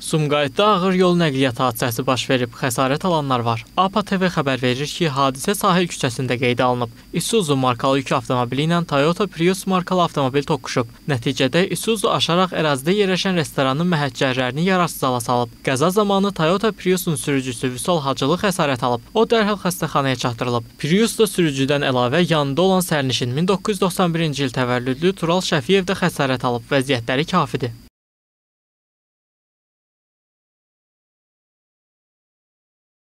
Sumqayıtda ağır yol nəqliyyat hadisəsi baş verib, xəsarət alanlar var. APA TV xəbər verir ki, hadisə Sahil küçəsində qeydə alınıb. Isuzu markalı yük avtomobili ilə Toyota Prius markalı avtomobil toqquşub. Nəticədə Isuzu aşaraq ərazidə yerləşən restoranın məhəccərlərini yararsız hala salıb. Qəza zamanı Toyota Priusun sürücüsü Vüsal Hacılı xəsarət alıb. O dərhal xəstəxanaya çatdırılıb. Prius da sürücüdən əlavə yanında olan sərnişin 1991-ci il təvəllüdlü Tural Şəfiyev də xəsarət alıb. Vəziyyətləri kafidir.